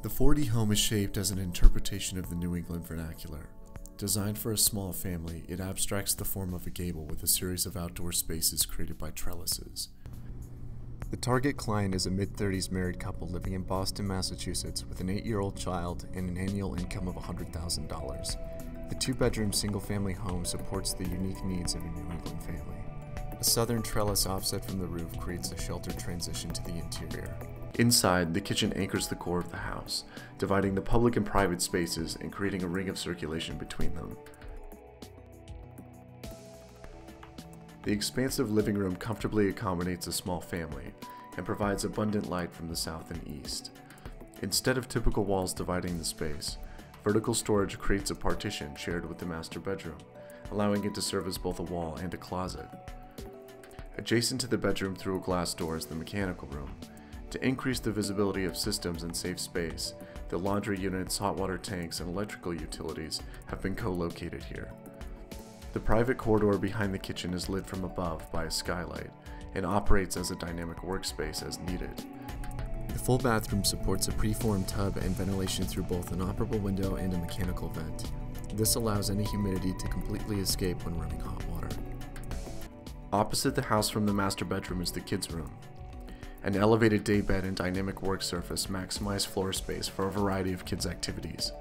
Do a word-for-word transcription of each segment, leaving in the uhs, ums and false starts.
The four D home is shaped as an interpretation of the New England vernacular. Designed for a small family, it abstracts the form of a gable with a series of outdoor spaces created by trellises. The target client is a mid thirties married couple living in Boston, Massachusetts with an eight-year-old child and an annual income of one hundred thousand dollars. The two-bedroom single-family home supports the unique needs of a New England family. A southern trellis offset from the roof creates a sheltered transition to the interior. Inside, the kitchen anchors the core of the house, dividing the public and private spaces and creating a ring of circulation between them. The expansive living room comfortably accommodates a small family and provides abundant light from the south and east. Instead of typical walls dividing the space, vertical storage creates a partition shared with the master bedroom, allowing it to serve as both a wall and a closet. Adjacent to the bedroom through a glass door is the mechanical room. To increase the visibility of systems and save space, the laundry units, hot water tanks, and electrical utilities have been co-located here. The private corridor behind the kitchen is lit from above by a skylight and operates as a dynamic workspace as needed. The full bathroom supports a preformed tub and ventilation through both an operable window and a mechanical vent. This allows any humidity to completely escape when running hot water. Opposite the house from the master bedroom is the kids' room. An elevated daybed and dynamic work surface maximize floor space for a variety of kids' activities.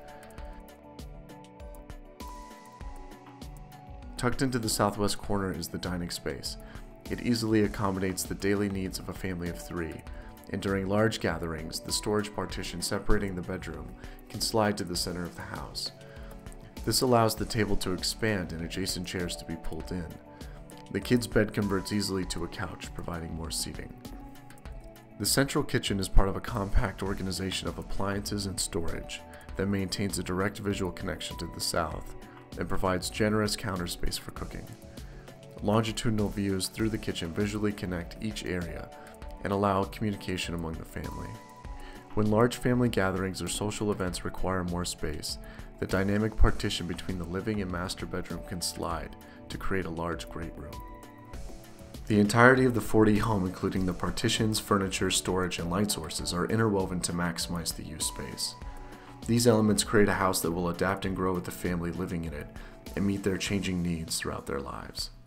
Tucked into the southwest corner is the dining space. It easily accommodates the daily needs of a family of three, and during large gatherings, the storage partition separating the bedroom can slide to the center of the house. This allows the table to expand and adjacent chairs to be pulled in. The kids' bed converts easily to a couch, providing more seating. The central kitchen is part of a compact organization of appliances and storage that maintains a direct visual connection to the south and provides generous counter space for cooking. Longitudinal views through the kitchen visually connect each area and allow communication among the family. When large family gatherings or social events require more space, the dynamic partition between the living and master bedroom can slide to create a large great room. The entirety of the four D home, including the partitions, furniture, storage, and light sources, are interwoven to maximize the use space. These elements create a house that will adapt and grow with the family living in it and meet their changing needs throughout their lives.